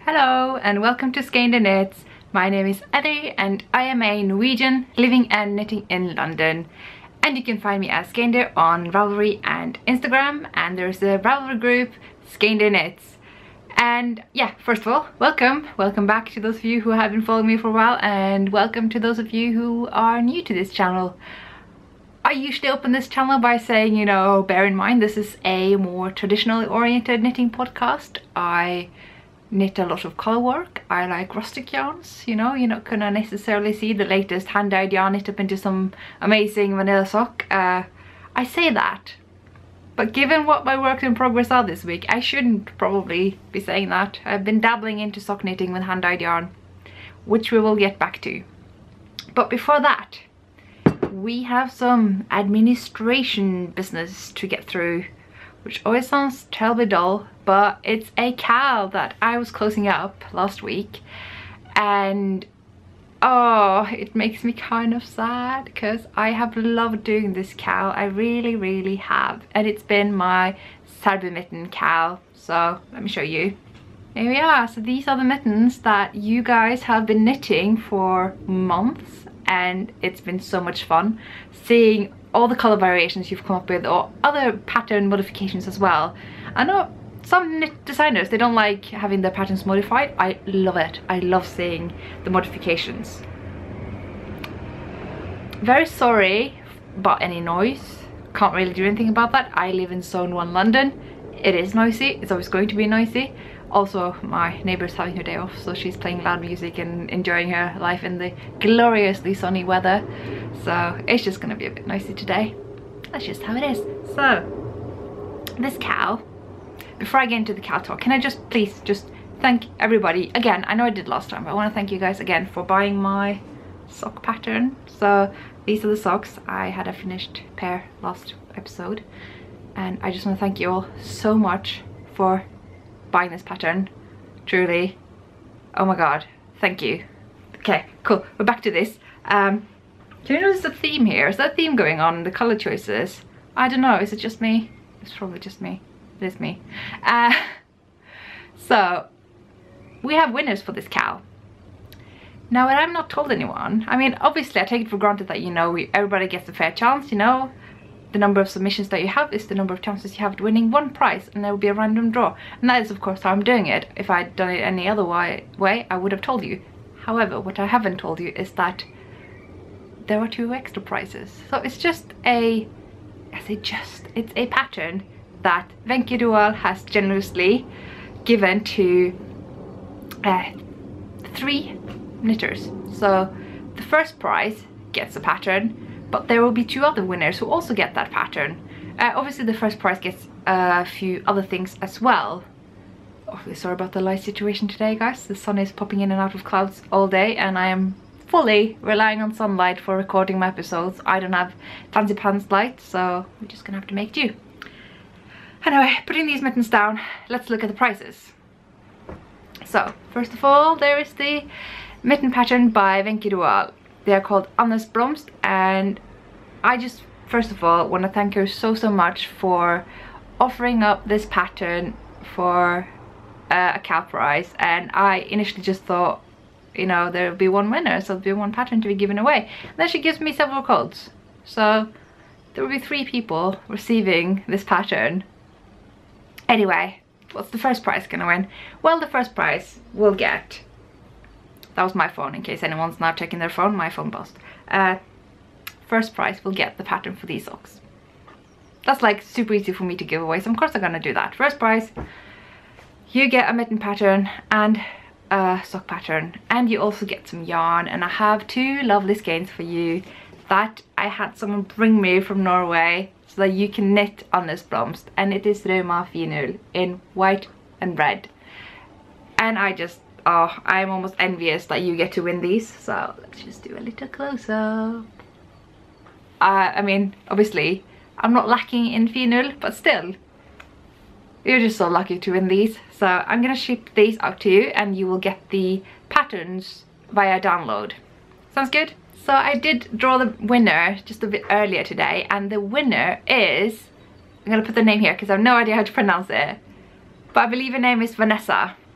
Hello and welcome to Skein Knits. My name is Eddie and I am a Norwegian living and knitting in London. And you can find me as Skein on Ravelry and Instagram, and there's a Ravelry group, Skein Knits. And yeah, first of all, welcome back to those of you who have been following me for a while, and welcome to those of you who are new to this channel. I usually open this channel by saying, you know, bear in mind this is a more traditionally oriented knitting podcast. I knit a lot of color work. I like rustic yarns, you know, you're not gonna necessarily see the latest hand-dyed yarn knit up into some amazing vanilla sock. I say that, but given what my works in progress are this week, I shouldn't probably be saying that. I've been dabbling into sock knitting with hand-dyed yarn, which we will get back to. But before that, we have some administration business to get through, which always sounds terribly dull, but it's a KAL that I was closing up last week, and oh, it makes me kind of sad because I have loved doing this KAL. I really have, and it's been my Særbø KAL. So let me show you. Here we are. So these are the mittens that you guys have been knitting for months, and it's been so much fun seeing all the color variations you've come up with, or other pattern modifications as well. I know some knit designers, they don't like having their patterns modified. I love it. I love seeing the modifications. Very sorry about any noise. Can't really do anything about that. I live in Zone 1 London. It is noisy. It's always going to be noisy. Also, my neighbour's having her day off, so she's playing loud music and enjoying her life in the gloriously sunny weather. So it's just gonna be a bit noisy today. That's just how it is. So this KAL, before I get into the KAL talk, can I please thank everybody again. I know I did last time, but I want to thank you guys again for buying my sock pattern. So these are the socks. I had a finished pair last episode, and I just want to thank you all so much for buying this pattern. Truly, oh my god, thank you. Okay, cool, we're back to this. Can you notice the theme here? Is there a theme going on, the color choices? I don't know, is it just me? It's probably just me. It is me. So we have winners for this KAL. Now, when I'm not told anyone, I mean, obviously I take it for granted that, you know, everybody gets a fair chance, you know. The number of submissions that you have is the number of chances you have of winning one prize, and there will be a random draw. And that is of course how I'm doing it. If I'd done it any other way, I would have told you. However, what I haven't told you is that there are 2 extra prizes. So it's just it's a pattern that Wenche Roald has generously given to 3 knitters. So the first prize gets a pattern, but there will be 2 other winners who also get that pattern. Obviously the first prize gets a few other things as well. Awfully sorry about the light situation today, guys. The sun is popping in and out of clouds all day, and I am fully relying on sunlight for recording my episodes. I don't have fancy pants light, so we're just gonna have to make do. Anyway, putting these mittens down, let's look at the prices. So first of all, there is the mitten pattern by Wenche Roald. They are called Annes Blomst, and I just first of all want to thank her so much for offering up this pattern for a KAL prize. And I initially just thought, you know, there would be 1 winner, so there'll be 1 pattern to be given away. And then she gives me several codes, so there will be 3 people receiving this pattern. Anyway, what's the first prize gonna win? Well, the first prize will get, that was my phone, in case anyone's now checking their phone, my phone buzzed. First prize will get the pattern for these socks. That's like super easy for me to give away, so of course I'm gonna do that. First prize, you get a mitten pattern and a sock pattern, and you also get some yarn. And I have 2 lovely skeins for you that I had someone bring me from Norway so that you can knit Annes Blomst, and it is Rauma Finull in white and red. And I'm almost envious that you get to win these, so let's just do a little close-up. I mean, obviously I'm not lacking in Finull, but still, you're just so lucky to win these. So I'm gonna ship these out to you, and you will get the patterns via download. Sounds good? So I did draw the winner just a bit earlier today, and the winner is, I'm gonna put the name here because I have no idea how to pronounce it, but I believe her name is Vanessa.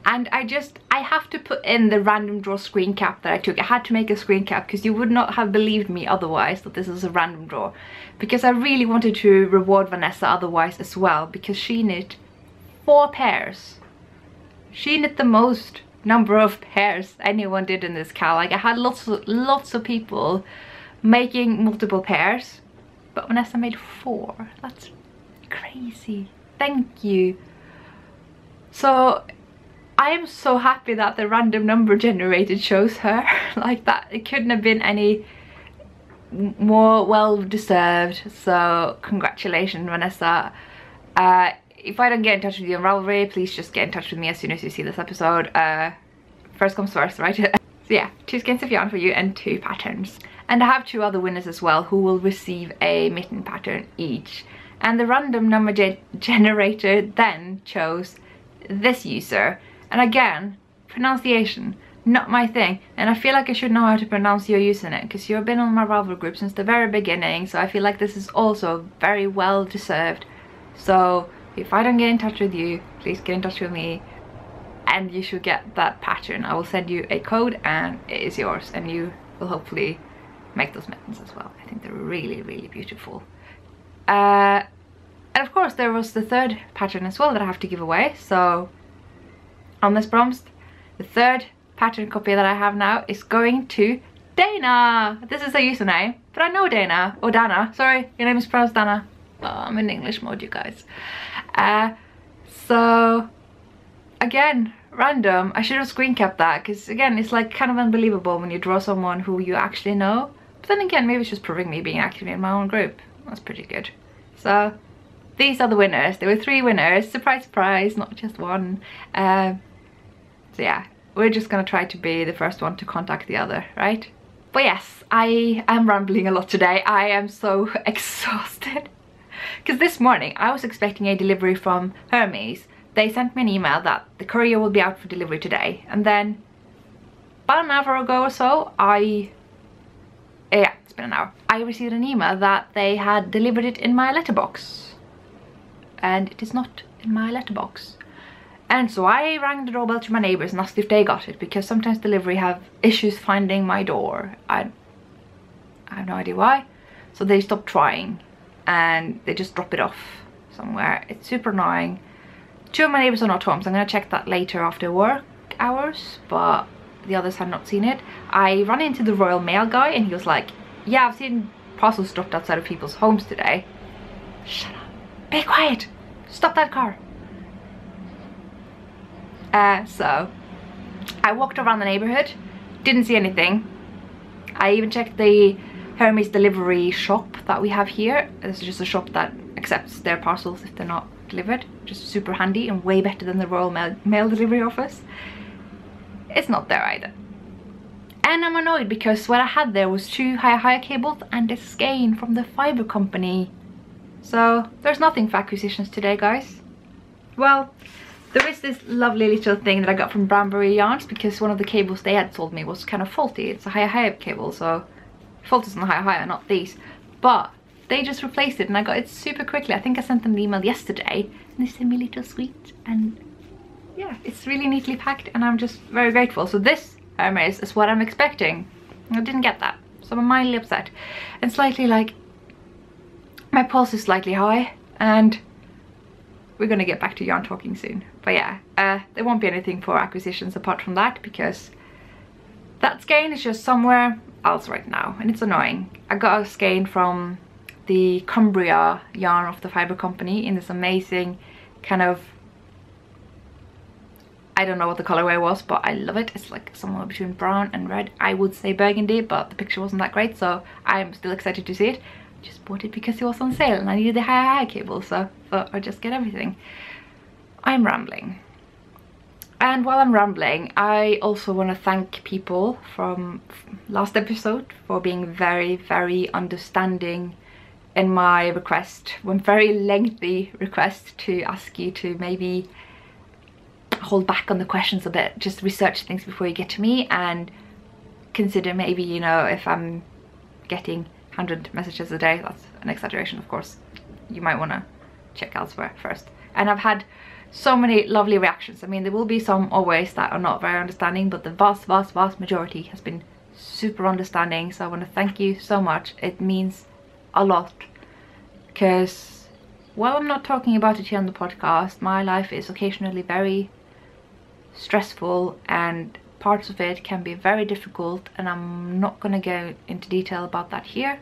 And I have to put in the random draw screen cap that I took. I had to make a screen cap because you would not have believed me otherwise that this is a random draw. Because I really wanted to reward Vanessa otherwise as well, because she knit 4 pairs. She knit the most number of pairs anyone did in this cal. Like I had lots of people making multiple pairs, but Vanessa made 4. That's crazy. Thank you. So I am so happy that the random number generator chose her. Like that, it couldn't have been any more well deserved. So congratulations, Vanessa. If I don't get in touch with you on Ravelry, please just get in touch with me as soon as you see this episode. First comes first, right? So yeah, 2 skeins of yarn for you and 2 patterns. And I have 2 other winners as well who will receive a mitten pattern each. And the random number generator then chose this user. And again, pronunciation, not my thing. And I feel like I should know how to pronounce your username because you've been on my Ravelry group since the very beginning. So I feel like this is also very well deserved. So if I don't get in touch with you, please get in touch with me and you should get that pattern. I will send you a code and it is yours, and you will hopefully make those mittens as well. I think they're really, really beautiful. And of course there was the 3rd pattern as well that I have to give away. So on this prompt, the 3rd pattern copy that I have now is going to Dana. This is a username, but I know Dana, or Dana, sorry, your name is pronounced Dana. Oh, I'm in English mode, you guys. So again, random. I should have screen capped that because again, it's like kind of unbelievable when you draw someone who you actually know. But then again, maybe it's just proving me being active in my own group. That's pretty good. So these are the winners. There were 3 winners. Surprise, surprise, not just 1. So yeah, we're just gonna try to be the first one to contact the other, right? But yes, I am rambling a lot today. I am so exhausted. Because this morning I was expecting a delivery from Hermes. They sent me an email that the courier will be out for delivery today. And then about an hour ago or so, yeah, it's been an hour. I received an email that they had delivered it in my letterbox. And it is not in my letterbox. And so I rang the doorbell to my neighbors and asked if they got it, because sometimes delivery have issues finding my door. I have no idea why. So they stopped trying and they just drop it off somewhere. It's super annoying. 2 of my neighbors are not home, so I'm gonna check that later after work hours, but the others have not seen it. I ran into the Royal Mail guy and he was like, yeah, I've seen parcels dropped outside of people's homes today. Shut up. Be quiet. Stop that car. So I walked around the neighborhood, didn't see anything. I even checked the Hermes delivery shop that we have here. This is just a shop that accepts their parcels if they're not delivered. Just super handy and way better than the Royal Mail delivery office. It's not there either. And I'm annoyed because what I had there was 2 higher cables and a skein from the fiber company. So there's nothing for acquisitions today, guys. Well, there is this lovely little thing that I got from Branbury Yarns because one of the cables they had sold me was kind of faulty. It's a higher cable, so fault is on the higher, not these. But they just replaced it and I got it super quickly. I think I sent them the email yesterday and they sent me a little sweet, and yeah, it's really neatly packed and I'm just very grateful. So this Hermes is what I'm expecting. I didn't get that, so I'm mildly upset and slightly like, my pulse is slightly high, and we're gonna get back to yarn talking soon. But yeah, there won't be anything for acquisitions apart from that because that skein is just somewhere else right now and it's annoying. I got a skein from the Cumbria yarn of the fiber company in this amazing kind of, I don't know what the colorway was, but I love it. It's like somewhere between brown and red. I would say burgundy, but the picture wasn't that great, so I'm still excited to see it. Just bought it because it was on sale and I needed the higher cable, so I'll just get everything. I'm rambling. And while I'm rambling, I also want to thank people from last episode for being very, very understanding in my request, one very lengthy request to ask you to maybe hold back on the questions a bit, just research things before you get to me and consider maybe, you know, if I'm getting 100 messages a day, that's an exaggeration of course, you might want to check elsewhere first. And I've had so many lovely reactions. I mean, there will be some always that are not very understanding, but the vast majority has been super understanding. So I want to thank you so much. It means a lot, because while I'm not talking about it here on the podcast, my life is occasionally very stressful and parts of it can be very difficult, and I'm not gonna go into detail about that here,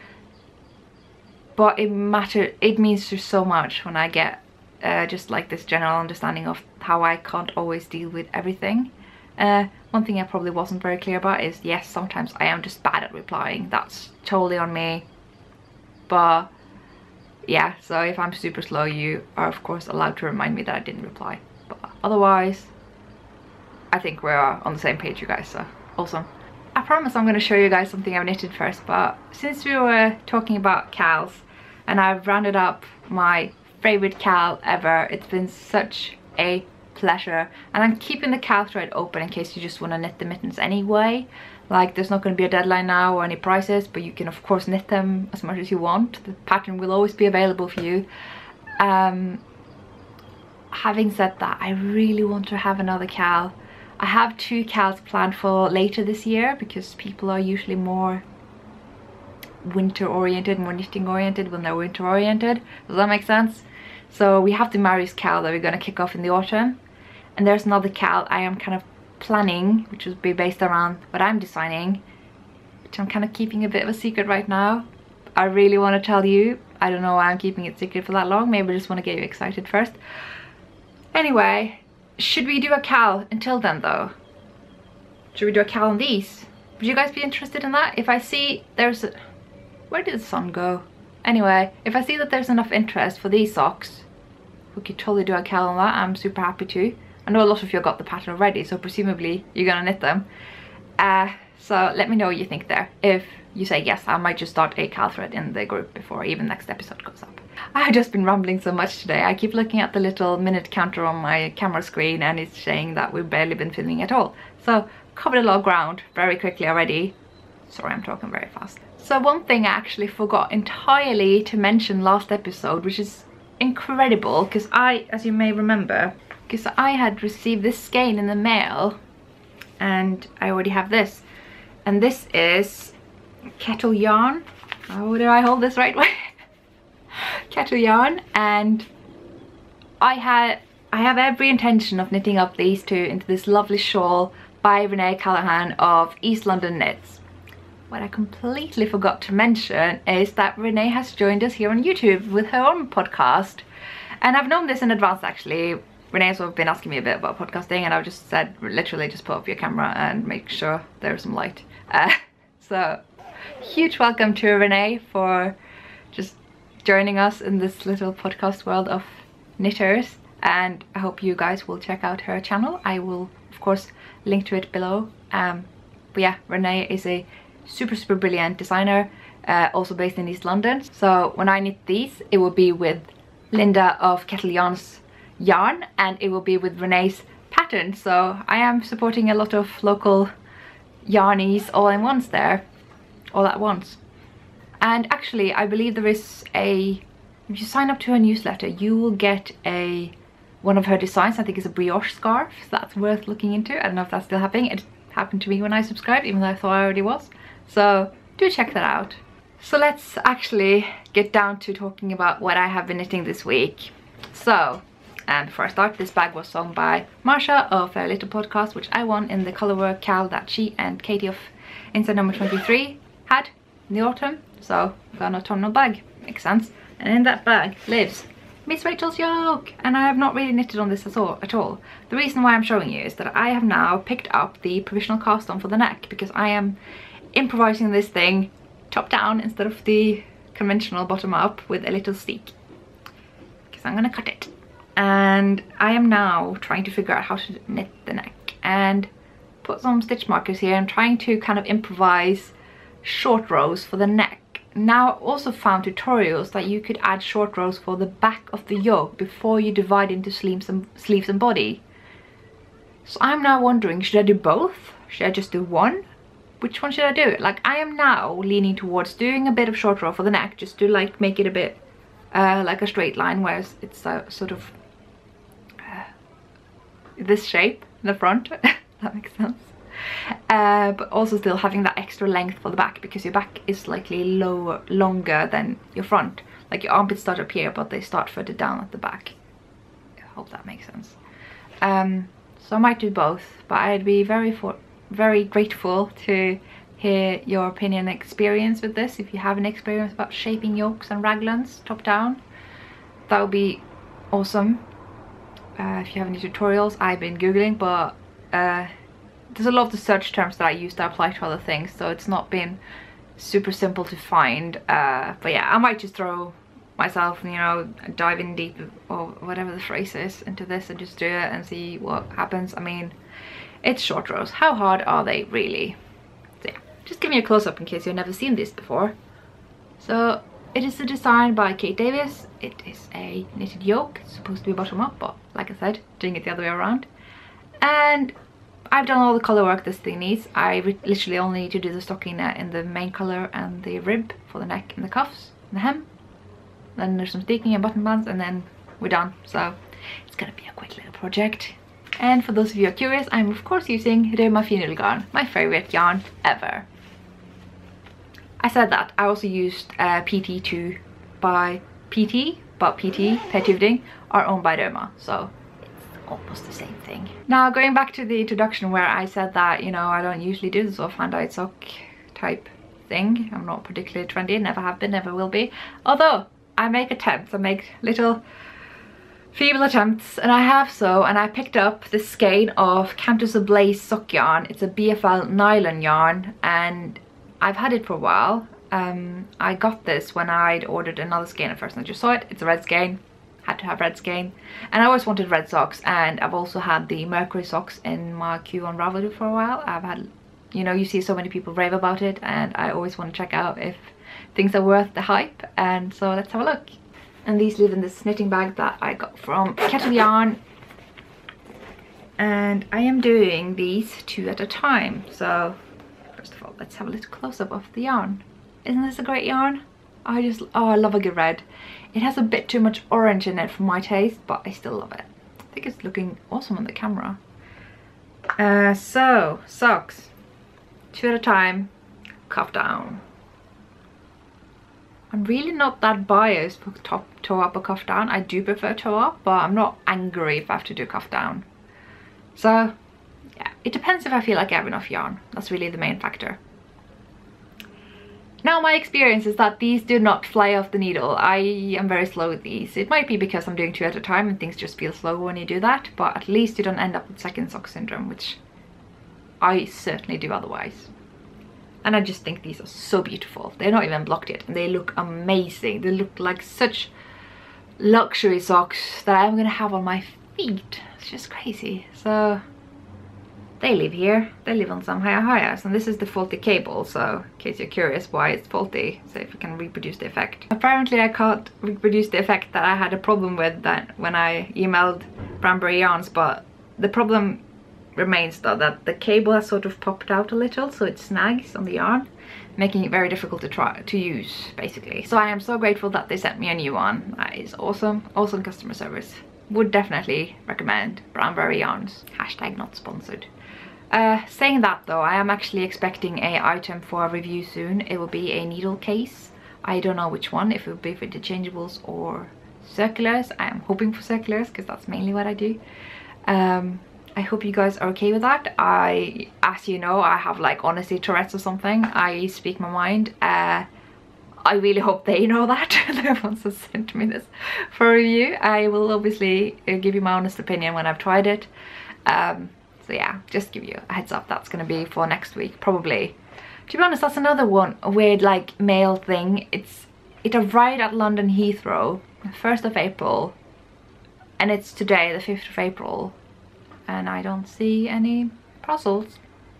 but it means just so much when I get just like this general understanding of how I can't always deal with everything. One thing I probably wasn't very clear about is, yes, sometimes I am just bad at replying. That's totally on me. But yeah, so if I'm super slow, you are of course allowed to remind me that I didn't reply. But otherwise, I think we're on the same page, you guys, so awesome. I promise I'm going to show you guys something I've knitted first, but since we were talking about cals and I've rounded up my favorite cal ever, it's been such a pleasure. And I'm keeping the cal thread open in case you just want to knit the mittens anyway. Like, there's not going to be a deadline now or any prices, but you can of course knit them as much as you want. The pattern will always be available for you. Having said that, I really want to have another cal. I have 2 cals planned for later this year, because people are usually more winter oriented, more knitting oriented when they're winter oriented. Does that make sense? So we have the Marius cal that we're going to kick off in the autumn, and there's another cal I am kind of planning, which will be based around what I'm designing, which I'm kind of keeping a bit of a secret right now. I really want to tell you. I don't know why I'm keeping it secret for that long. Maybe I just want to get you excited first. Anyway, should we do a cal until then though? Should we do a cal on these? Would you guys be interested in that? If I see there's a... Where did the sun go? Anyway, if I see that there's enough interest for these socks, we could totally do a cal on that. I'm super happy to. I know a lot of you got the pattern already, so presumably you're gonna knit them. So let me know what you think there. If you say yes, I might just start a cal thread in the group before even next episode goes up. I've just been rambling so much today. I keep looking at the little minute counter on my camera screen and it's saying that we've barely been filming at all. So covered a lot of ground very quickly already. Sorry, I'm talking very fast. So one thing I actually forgot entirely to mention last episode, which is incredible, because as you may remember, because I had received this skein in the mail, and I already have this, and this is Kettle yarn. Oh, do I hold this right way? Kettle yarn, and I have every intention of knitting up these 2 into this lovely shawl by Renee Callahan of East London Knits. What I completely forgot to mention is that Renee has joined us here on YouTube with her own podcast, and I've known this in advance actually. Renee's sort of been asking me a bit about podcasting, and I've just said, literally just put up your camera and make sure there's some light. So huge welcome to Renee for just joining us in this little podcast world of knitters, and I hope you guys will check out her channel. I will of course link to it below. But yeah, Renee is a super brilliant designer, also based in East London. So when I knit these, it will be with Linda of Kettle Yarn's yarn, and it will be with Renee's pattern. So I am supporting a lot of local yarnies all at once. And actually, I believe there is if you sign up to her newsletter, you will get one of her designs. I think it's a brioche scarf, so that's worth looking into. I don't know if that's still happening. It happened to me when I subscribed, even though I thought I already was. So do check that out. So let's actually get down to talking about what I have been knitting this week. So, before I start, this bag was sewn by Marsha of Fair Little Podcast, which I won in the colorwork cal that she and Katie of Inside Number 23 had in the autumn. So I got an autumnal bag, makes sense. And in that bag lives Miss Rachel's yoke, and I have not really knitted on this at all. The reason why I'm showing you is that I have now picked up the provisional cast on for the neck, because I am improvising this thing top down instead of the conventional bottom up with a little steek, because I'm gonna cut it. And I am now trying to figure out how to knit the neck, and put some stitch markers here and trying to kind of improvise short rows for the neck. Now I also found tutorials that you could add short rows for the back of the yoke before you divide into sleeves and body. So I'm now wondering, should I do both? Should I just do one? Which one should I do? Like, I am now leaning towards doing a bit of short row for the neck, just to like make it a bit like a straight line, whereas it's sort of this shape in the front. That makes sense. But also still having that extra length for the back, because your back is slightly longer than your front. Like your armpits start up here, but they start further down at the back. I hope that makes sense. So I might do both, but I'd be very grateful to hear your opinion and experience with this. If you have an experience about shaping yokes and raglans top down, that would be awesome. If you have any tutorials, I've been googling, but there's a lot of the search terms that I use that apply to other things, so it's not been super simple to find. But yeah, I might just throw myself, you know, dive in deep, or whatever the phrase is, into this and just do it and see what happens. I mean, it's short rows. How hard are they really? So yeah, just give me a close-up in case you've never seen this before. So it is a design by Kate Davis. It is a knitted yoke. It's supposed to be bottom up, but like I said, doing it the other way around. And I've done all the color work this thing needs. I literally only need to do the stocking in the main color and the rib for the neck and the cuffs and the hem. Then there's some sticking and button bands, and then we're done. So it's gonna be a quick little project. And for those of you who are curious, I'm of course using Rauma Fionnull, my favorite yarn ever. I said that I also used PT2 by PT, but PT, Per Tuvding, are owned by Rauma, so it's almost the same thing. Now going back to the introduction where I said that, you know, I don't usually do this sort of hand-dyed sock type thing. I'm not particularly trendy, never have been, never will be. Although I make attempts, I make little feeble attempts, and I have so, and I picked up this skein of Cantus Ablaze sock yarn. It's a BFL nylon yarn, and I've had it for a while. I got this when I'd ordered another skein at first, and I just saw it. It's a red skein, had to have red skein, and I always wanted red socks. And I've also had the Mercury socks in my queue on Ravelry for a while. I've had, you know, you see so many people rave about it, and I always want to check out if things are worth the hype, and so let's have a look. And these live in this knitting bag that I got from Kettle Yarn, and I am doing these 2 at a time. So first of all, let's have a little close-up of the yarn. Isn't this a great yarn? I love a good red. It has a bit too much orange in it for my taste, but I still love it. I think it's looking awesome on the camera. So socks, 2 at a time, cuff down. I'm really not that biased for toe up or cuff down. I do prefer toe up, but I'm not angry if I have to do cuff down. So yeah, it depends if I feel like I have enough yarn. That's really the main factor. Now my experience is that these do not fly off the needle. I am very slow with these. It might be because I'm doing 2 at a time and things just feel slower when you do that, but at least you don't end up with second sock syndrome, which I certainly do otherwise. And I just think these are so beautiful. They're not even blocked yet, and they look amazing. They look like such luxury socks that I'm gonna have on my feet. It's just crazy. So they live here. They live on some higher. And this is the faulty cable, so in case you're curious why it's faulty, so if we can reproduce the effect. Apparently I can't reproduce the effect that I had a problem with that when I emailed Branbury Yarns, but the problem remains though that the cable has sort of popped out a little, so it snags on the yarn, making it very difficult to use basically. So I am so grateful that they sent me a new one. That is awesome. Awesome customer service. Would definitely recommend Branbury Yarns. Hashtag not sponsored. Saying that though, I am actually expecting a item for a review soon. It will be a needle case. I don't know which one, if it will be for interchangeables or circulars. I am hoping for circulars because that's mainly what I do. I hope you guys are okay with that. As you know, I have like honesty Tourette's or something. I speak my mind. I really hope they know that. They're the ones that sent me this for review. I will obviously give you my honest opinion when I've tried it. So yeah, just give you a heads up. That's gonna be for next week, probably. To be honest, that's another one, a weird like mail thing. It arrived at London Heathrow, 1st of April, and it's today, the 5th of April. And I don't see any parcels.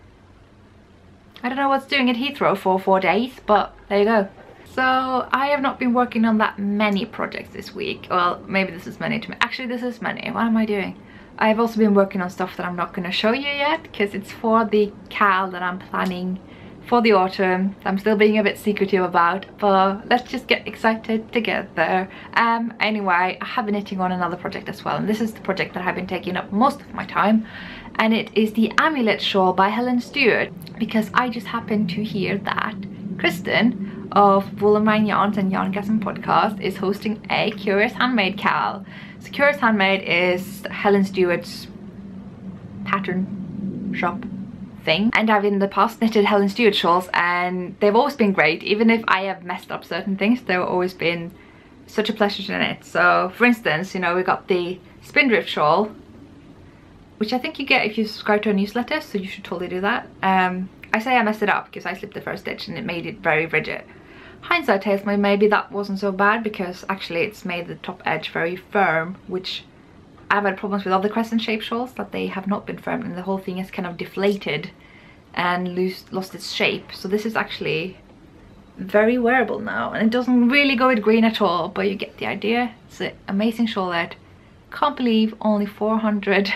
I don't know what's doing at Heathrow for 4 days, but there you go. So I have not been working on that many projects this week. Well, maybe this is many to me. Actually, this is many. What am I doing? I've also been working on stuff that I'm not going to show you yet, because it's for the KAL that I'm planning for the autumn. I'm still being a bit secretive about, but let's just get excited together. Anyway, I have been knitting on another project as well, and this is the project that I've been taking up most of my time, and it is the Amulet Shawl by Helen Stewart, because I just happened to hear that Kristen of Wool and Vine Yarns and Yarngasm podcast is hosting a Curious Handmade Cal. So Curious Handmade is Helen Stewart's pattern shop thing, and I've in the past knitted Helen Stewart shawls, and they've always been great. Even if I have messed up certain things, they've always been such a pleasure to knit. So for instance, you know, we got the Spindrift shawl, which I think you get if you subscribe to a newsletter, so you should totally do that. I say I messed it up because I slipped the first stitch and it made it very rigid. Hindsight tells me maybe that wasn't so bad, because actually it's made the top edge very firm, which I've had problems with other crescent shaped shawls, that they have not been firm and the whole thing is kind of deflated and lost its shape. So this is actually very wearable now, and it doesn't really go with green at all, but you get the idea. It's an amazing shawlette. Can't believe only 400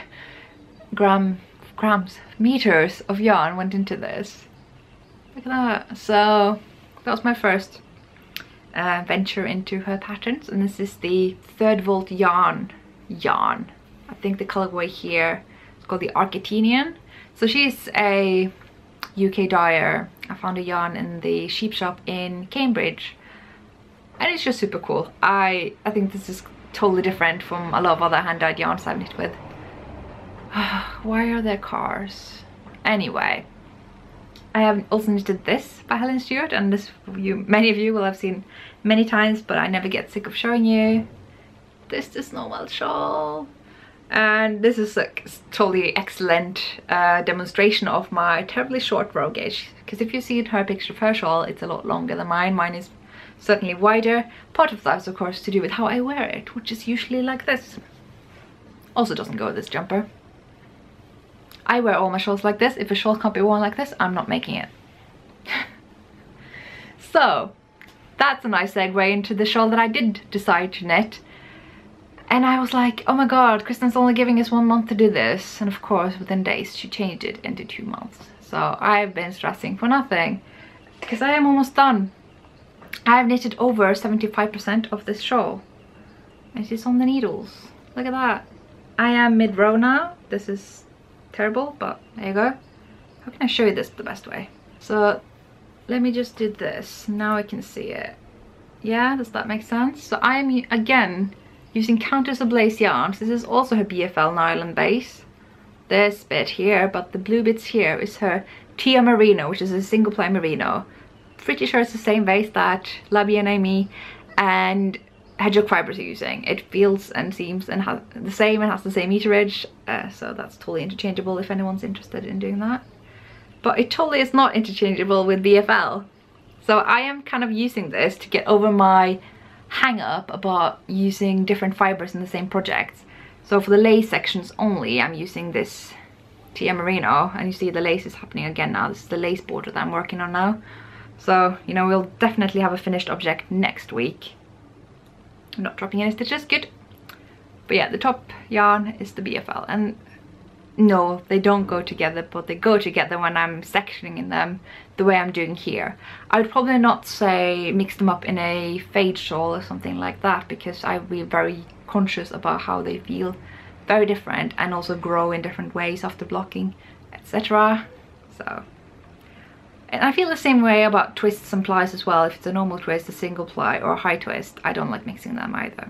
meters of yarn went into this. Look at that. So that was my first venture into her patterns, and this is the 3rd Volt yarn. I think the colorway here is called the Arcatinian. So she's a UK dyer. I found a yarn in the sheep shop in Cambridge, and it's just super cool. I think this is totally different from a lot of other hand-dyed yarns I've knit with. Why are there cars? Anyway, I have also knitted this by Helen Stewart, and this many of you will have seen many times, but I never get sick of showing you. This is the Snow shawl, and this is a totally excellent demonstration of my terribly short row gauge, because if you see her picture of her shawl, it's a lot longer than mine. Mine is certainly wider. Part of that is of course to do with how I wear it, which is usually like this. Also doesn't go with this jumper. I wear all my shawls like this. If a shawl can't be worn like this, I'm not making it. So that's a nice segue into the shawl that I did decide to knit. And I was like, oh my god, Kristen's only giving us 1 month to do this. And of course, within days, she changed it into 2 months. So I've been stressing for nothing, because I am almost done. I've knitted over 75% of this shawl. And she's on the needles. Look at that. I am mid-row now. This is terrible, but there you go. How can I show you this the best way? So let me just do this. Now I can see it. Yeah, does that make sense? So I'm, again, using Countess of Blaze yarns. This is also her BFL nylon base. This bit here, but the blue bits here is her Tia Merino, which is a single ply merino. Pretty sure it's the same base that Labby and Amy and Hedgehog Fibers are using. It feels and seems and has the same and has the same meterage, so that's totally interchangeable if anyone's interested in doing that. But it totally is not interchangeable with BFL. So I am kind of using this to get over my hang up about using different fibers in the same projects. So for the lace sections only, I'm using this Tia Merino, and you see the lace is happening again now. This is the lace border that I'm working on now. So, you know, we'll definitely have a finished object next week. I'm not dropping any stitches, good. But yeah, the top yarn is the BFL, and no, they don't go together, but they go together when I'm sectioning in them the way I'm doing here. I would probably not say mix them up in a fade shawl or something like that, because I would be very conscious about how they feel very different and also grow in different ways after blocking, etc. So, and I feel the same way about twists and plies as well. If it's a normal twist, a single ply, or a high twist, I don't like mixing them either.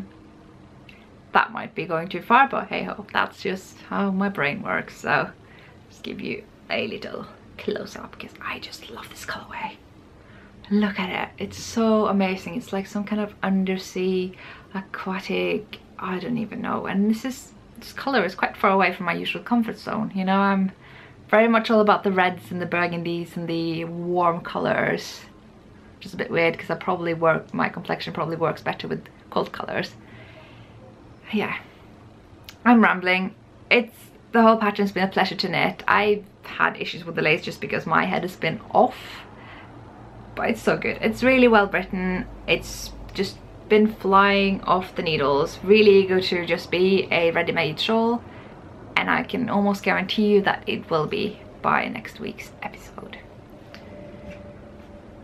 That might be going too far, but hey ho, that's just how my brain works. So just give you a little close-up, because I just love this colorway. Look at it, it's so amazing. It's like some kind of undersea aquatic, I don't even know. And this color is quite far away from my usual comfort zone, you know. I'm very much all about the reds and the burgundies and the warm colors, which is a bit weird because my complexion probably works better with cold colors. Yeah, I'm rambling. The whole pattern's been a pleasure to knit. I've had issues with the lace just because my head has been off, but it's so good. It's really well written. It's just been flying off the needles. Really eager to just be a ready-made shawl, and I can almost guarantee you that it will be by next week's episode.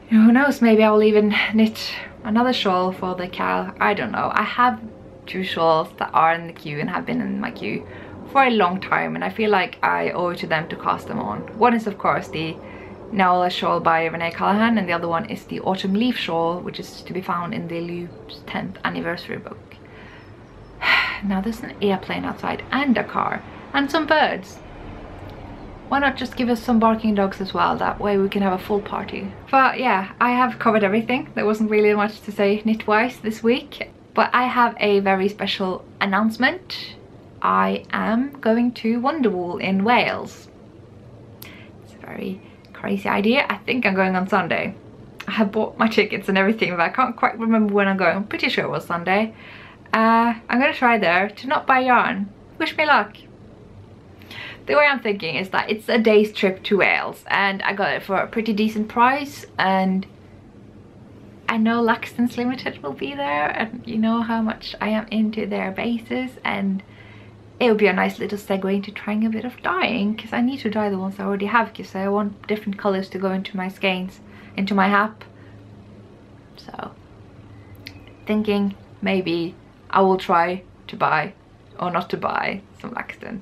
Who knows, maybe I'll even knit another shawl for the cow. I don't know. I have 2 shawls that are in the queue and have been in my queue for a long time, and I feel like I owe it to them to cast them on. One is of course the Nola shawl by Renee Callahan, and the other one is the Autumn Leaf shawl, which is to be found in the Loop's 10th anniversary book. Now there's an airplane outside and a car and some birds. Why not just give us some barking dogs as well? That way we can have a full party. But yeah, I have covered everything. There wasn't really much to say knit-wise this week. But I have a very special announcement. I am going to Wonderwool in Wales. It's a very crazy idea. I think I'm going on Sunday. I have bought my tickets and everything, but I can't quite remember when I'm going. I'm pretty sure it was Sunday. I'm gonna try there to not buy yarn. Wish me luck. The way I'm thinking is that it's a day's trip to Wales, and I got it for a pretty decent price, and I know Laxton's Limited will be there, and you know how much I am into their bases, and it would be a nice little segue into trying a bit of dyeing, because I need to dye the ones I already have, because I want different colours to go into my skeins, into my hap. So, thinking maybe I will try to buy, or not to buy, some Laxtons.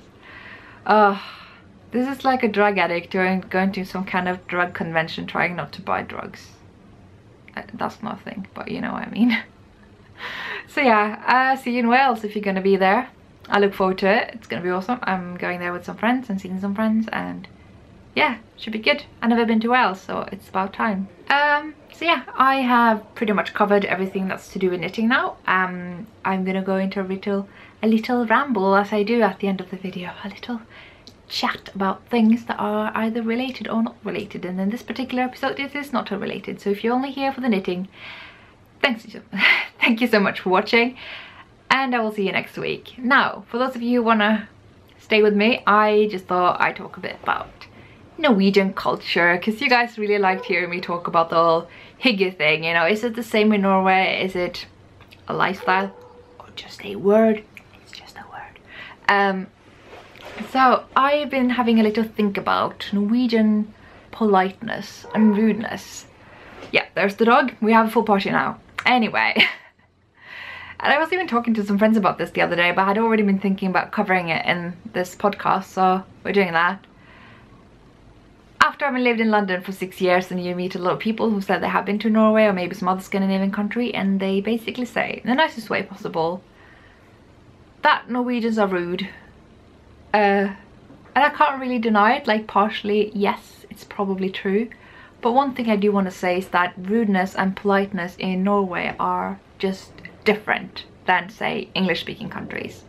This is like a drug addict going to some kind of drug convention trying not to buy drugs. That's nothing, but you know what I mean. So yeah, see you in Wales if you're gonna be there. I look forward to it. It's gonna be awesome. I'm going there with some friends and seeing some friends, and yeah, should be good. I've never been to Wales, so it's about time. So yeah, I have pretty much covered everything that's to do with knitting now. I'm gonna go into a little ramble, as I do at the end of the video, a little chat about things that are either related or not related, and in this particular episode it is not related. So if you're only here for the knitting, thank you so much for watching, and I will see you next week. Now, for those of you who wanna stay with me, I just thought I'd talk a bit about Norwegian culture, because you guys really liked hearing me talk about the whole hygge thing. You know, is it the same in Norway? Is it a lifestyle or just a word? It's just a word. So I've been having a little think about Norwegian politeness and rudeness. Yeah, there's the dog. We have a full party now. Anyway, and I was even talking to some friends about this the other day, but I had already been thinking about covering it in this podcast, so we're doing that. After having lived in London for 6 years, and you meet a lot of people who said they have been to Norway or maybe some other Scandinavian country, and they basically say, in the nicest way possible, that Norwegians are rude. And I can't really deny it. Like, partially, yes, it's probably true. But one thing I do want to say is that rudeness and politeness in Norway are just different than, say, English-speaking countries.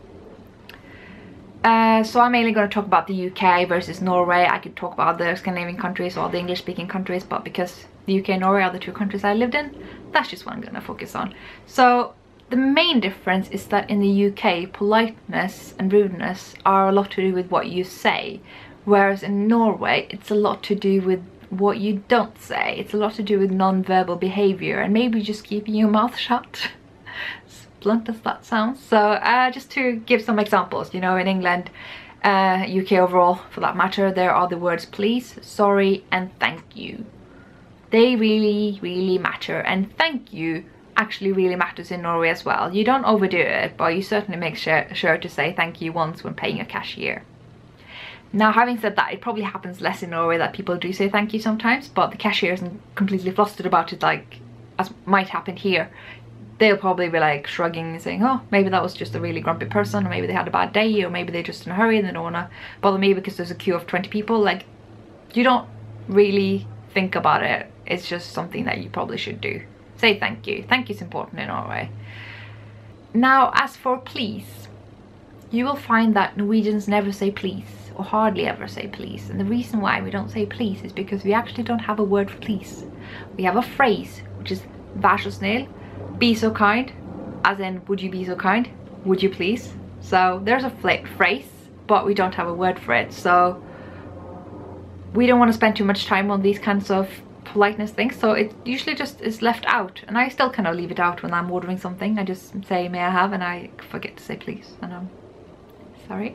So I'm mainly going to talk about the UK versus Norway. I could talk about the Scandinavian countries or the English-speaking countries, but because the UK and Norway are the 2 countries I lived in, that's just what I'm going to focus on. So the main difference is that in the UK, politeness and rudeness are a lot to do with what you say, whereas in Norway, it's a lot to do with what you don't say. It's a lot to do with non-verbal behavior and maybe just keeping your mouth shut. Blunt as that sounds. So just to give some examples, you know, in England, UK overall for that matter, there are the words please, sorry and thank you. They really matter, and thank you actually really matters in Norway as well. You don't overdo it, but you certainly make sure to say thank you once when paying a cashier. Now, having said that, it probably happens less in Norway that people do say thank you sometimes, but the cashier isn't completely flustered about it like as might happen here. They'll probably be like shrugging and saying, oh, maybe that was just a really grumpy person, or maybe they had a bad day, or maybe they're just in a hurry and they don't want to bother me because there's a queue of 20 people. Like, you don't really think about it. It's just something that you probably should do. Say thank you. Thank you is important in Norway. Now, as for please, you will find that Norwegians never say please, or hardly ever say please. And the reason why we don't say please is because we actually don't have a word for please. We have a phrase, which is vær så snill. Be so kind, as in would you be so kind, would you please. So there's a phrase, but we don't have a word for it, so we don't want to spend too much time on these kinds of politeness things, so it usually just is left out. And I still kind of leave it out when I'm ordering something. I just say may I have, and I forget to say please, and I'm sorry.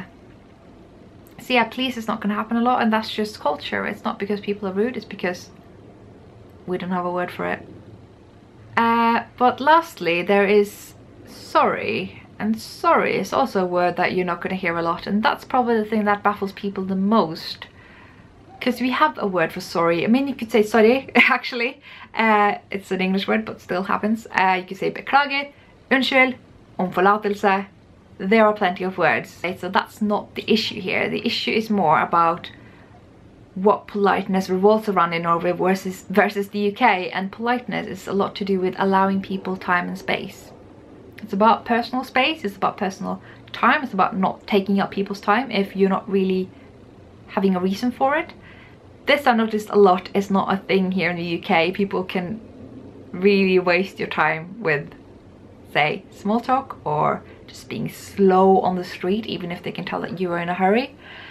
So yeah, please is not going to happen a lot, and that's just culture. It's not because people are rude, it's because we don't have a word for it. But lastly, there is sorry. And sorry is also a word that you're not going to hear a lot, and that's probably the thing that baffles people the most. Because we have a word for sorry. I mean, you could say sorry, actually. It's an English word, but still happens. You could say beklager, unnskyld, om forlatelse. There are plenty of words. So that's not the issue here. The issue is more about what politeness revolves around in Norway versus the UK. And politeness is a lot to do with allowing people time and space. It's about personal space, it's about personal time, it's about not taking up people's time if you're not really having a reason for it. This I noticed a lot is not a thing here in the UK. People can really waste your time with, say, small talk or just being slow on the street, even if they can tell that you are in a hurry.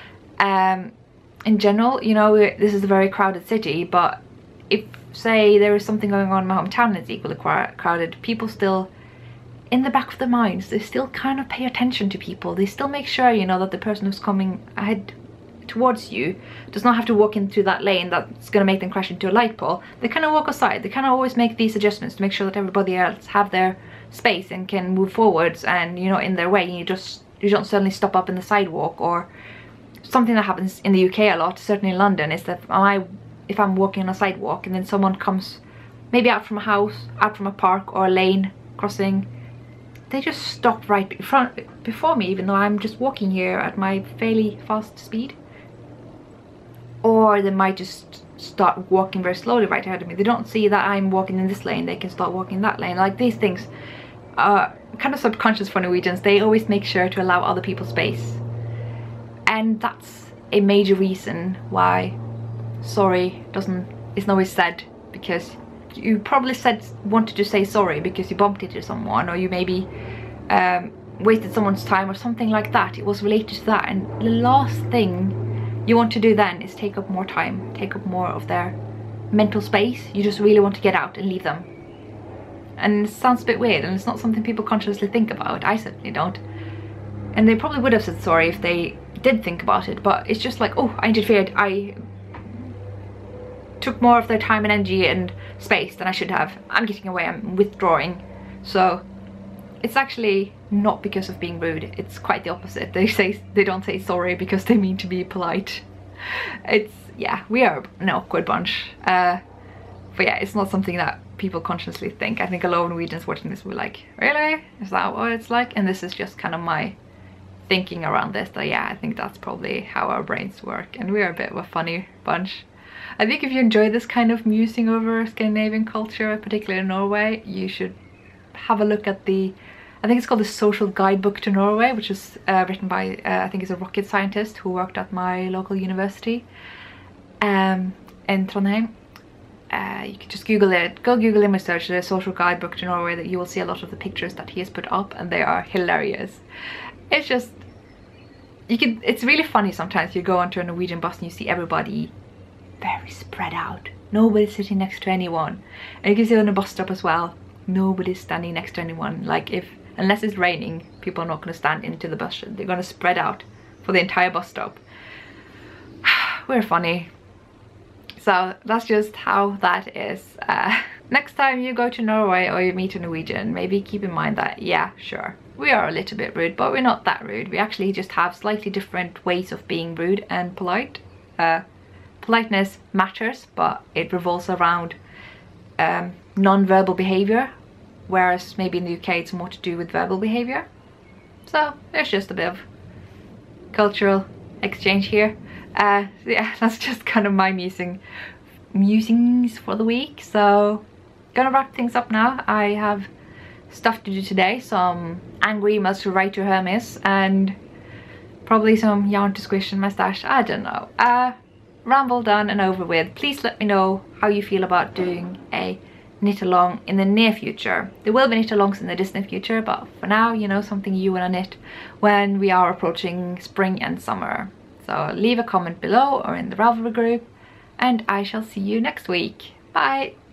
In general, you know, this is a very crowded city, but if, say, there is something going on in my hometown and it's equally crowded, people still, in the back of their minds, they still kind of pay attention to people. They still make sure, you know, that the person who's coming ahead towards you does not have to walk into that lane that's going to make them crash into a light pole. They kind of walk aside. They kind of always make these adjustments to make sure that everybody else have their space and can move forwards and, you know, in their way. And you don't suddenly stop up in the sidewalk. Or something that happens in the UK a lot, certainly in London, is that if I'm walking on a sidewalk and then someone comes maybe out from a house, out from a park or a lane crossing, they just stop right before me, even though I'm just walking here at my fairly fast speed. Or they might just start walking very slowly right ahead of me. They don't see that I'm walking in this lane, they can start walking that lane. Like, these things are kind of subconscious for Norwegians. They always make sure to allow other people space. And that's a major reason why sorry isn't always said, because you probably wanted to say sorry because you bumped into someone, or you maybe wasted someone's time or something like that. It was related to that, and the last thing you want to do then is take up more time, take up more of their mental space. You just really want to get out and leave them. And it sounds a bit weird, and it's not something people consciously think about. I certainly don't. And they probably would have said sorry if they did think about it, but it's just like, oh, I interfered, I took more of their time and energy and space than I should have. I'm getting away, I'm withdrawing. So it's actually not because of being rude, it's quite the opposite. They don't say sorry because they mean to be polite. It's, yeah, we are an awkward bunch. But yeah, it's not something that people consciously think. I think a lot of Norwegians watching this will be like, really? Is that what it's like? And this is just kind of my thinking around this, that yeah, I think that's probably how our brains work, and we're a bit of a funny bunch. I think if you enjoy this kind of musing over Scandinavian culture, particularly in Norway, you should have a look at I think it's called The Social Guidebook to Norway, which is written by, I think it's a rocket scientist who worked at my local university in Trondheim. You can just Google it, go Google image search The Social Guidebook to Norway, that you will see a lot of the pictures that he has put up, and they are hilarious. It's just, it's really funny sometimes. You go onto a Norwegian bus and you see everybody very spread out. Nobody's sitting next to anyone. And you can see on a bus stop as well, nobody's standing next to anyone. Like, unless it's raining, people are not going to stand into the bus. They're going to spread out for the entire bus stop. We're funny. So that's just how that is. Next time you go to Norway or you meet a Norwegian, maybe keep in mind that, yeah, sure, we are a little bit rude, but we're not that rude. We actually just have slightly different ways of being rude and polite. Politeness matters, but it revolves around non-verbal behavior, whereas maybe in the UK it's more to do with verbal behavior. So there's just a bit of cultural exchange here. So yeah, that's just kind of my musings for the week. So gonna wrap things up now. I have stuff to do today, some angry emails to write to Hermes, and probably some yarn to squish in my stash. I don't know. Ramble done and over with. Please let me know how you feel about doing a knit along in the near future. There will be knit alongs in the distant future, but for now, you know, something you want to knit when we are approaching spring and summer. So leave a comment below or in the Ravelry group, and I shall see you next week. Bye!